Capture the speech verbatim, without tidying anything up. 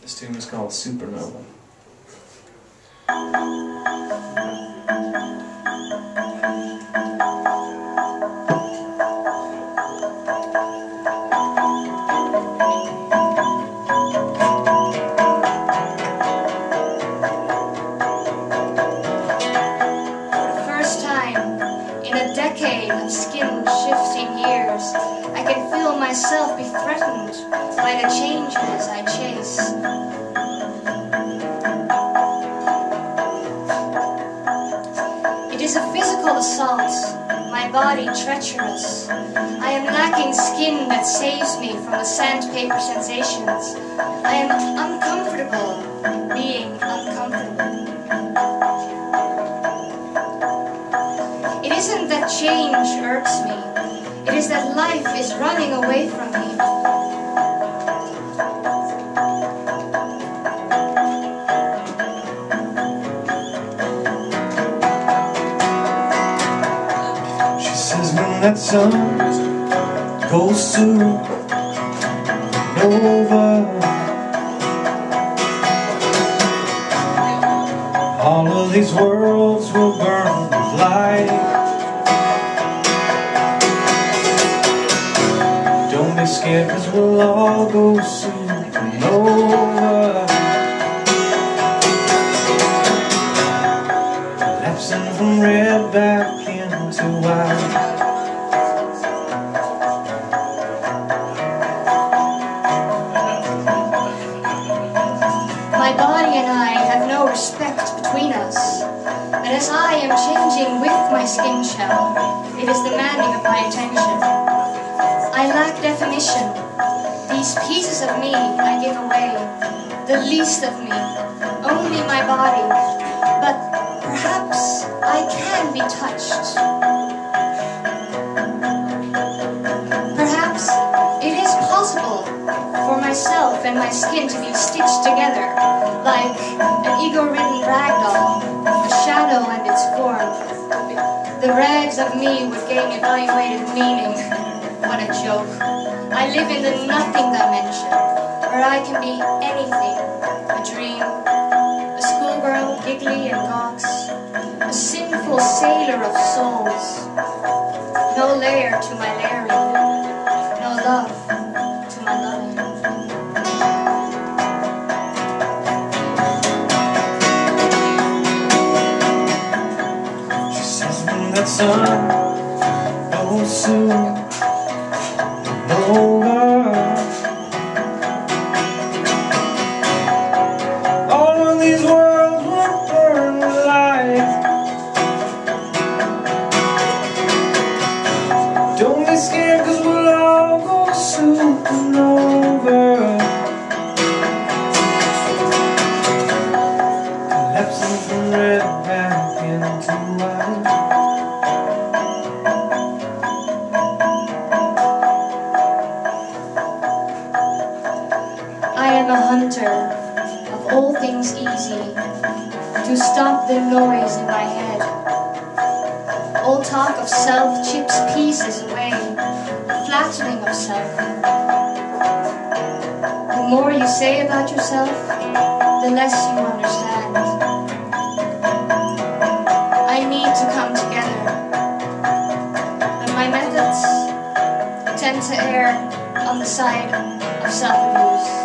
This tune is called Supernova. Decade of skin-shifting years, I can feel myself be threatened by the changes I chase. It is a physical assault, my body treacherous. I am lacking skin that saves me from the sandpaper sensations. I am uncomfortable being uncomfortable. It isn't that change irks me, it is that life is running away from me. She says when that sun goes through over, all of these worlds will burn with light. Don't be scared, cause we'll all go supernova, lapsing from red back into white. My body and I have no respect between us, but as I am changing with my skin shell, it is demanding of my attention. I lack definition. These pieces of me I give away, the least of me, only my body, but perhaps I can be touched. Perhaps it is possible for myself and my skin to be stitched together like an ego-ridden ragdoll, a shadow and its form. The rags of me would gain evaluated meaning. What a joke. I live in the nothing dimension, where I can be anything. A dream, a schoolgirl, giggly and gawks, a sinful sailor of souls. No layer to my layering, no love to my loving. She says when that sun goes soon over, all of these worlds will burn with light. Don't be scared, cause we'll all go supernova, collapsing from red back into white. I am a hunter of all things easy, to stop the noise in my head. All talk of self chips pieces away, the flattening of self. The more you say about yourself, the less you understand. I need to come together, but my methods tend to err on the side of self-abuse.